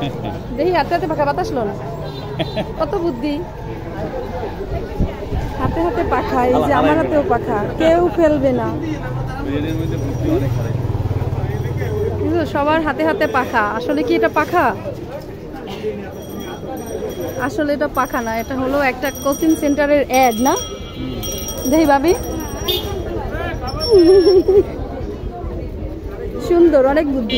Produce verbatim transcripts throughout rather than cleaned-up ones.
দেখি হাতে হাতে পাখা বাতাস লোন কত বুদ্ধি হাতে হাতে পাখা এই যে আমার হাতেও পাখা কেউ ফেলবে না সবার হাতে হাতে পাখা আসলে কি এটা পাখা আসলে এটা পাখা না এটা হলো একটা কোচিং সেন্টারের অ্যাড না দেখি ভাবি সুন্দর অনেক বুদ্ধি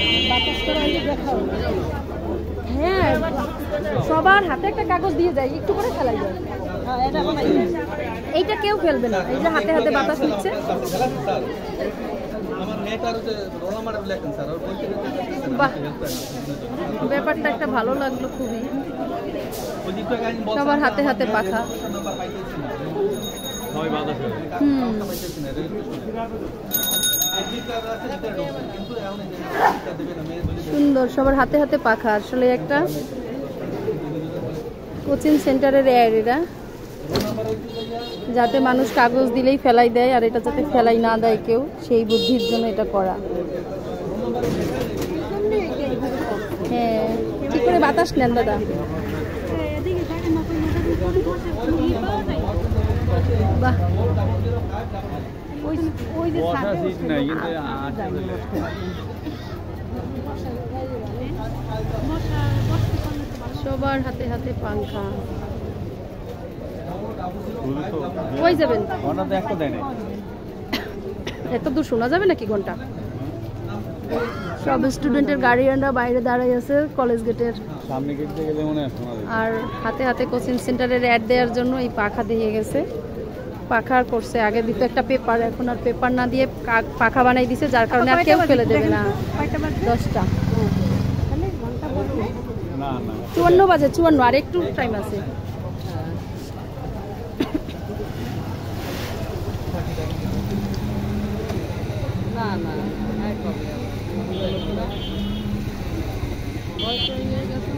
হ্যাঁ সবার হাতে একটা কাগজ দিয়ে যায় একটু করে ফেলাই যায় এইটা কেউ ফেলবে না এই যে হাতে হাতে বাতাস নিচ্ছে বাহ ব্যাপারটা একটা ভালো লাগলো খুবই সবার হাতে হাতে পাখা হুম সুন্দর সবার হাতে হাতে পাখা আসলে একটা কোচিং সেন্টারের অ্যাড এটা যাতে মানুষ কাগজ দিলেই ফেলাই দেয় আর এটা যাতে ফেলাই না দেয় কেউ সেই বুদ্ধির জন্য এটা করা হ্যাঁ ঠিক করে বাতাস নেন দাদা বাহ সবার হাতে হাতে পাখা কই যাবেন এত দূর শোনা যাবে নাকি ঘন্টা সব স্টুডেন্টের গার্ডিয়ানরা বাইরে দাঁড়াই আছে কলেজ গেটের সামনে গেট থেকে গেলে মনে হয় শোনা যাবে আর হাতে হাতে কোচিং সেন্টারের অ্যাড দেওয়ার জন্য এই পাখা দিয়ে গেছে পাখার করছে আগে দিত একটা পেপার এখন আর পেপার না দিয়ে পাখা বানাই দিছে যার কারণে আর কেউ ফেলে দেবে না দশটা চুয়ান্ন বাজে চুয়ান্ন আর একটু টাইম আছে না না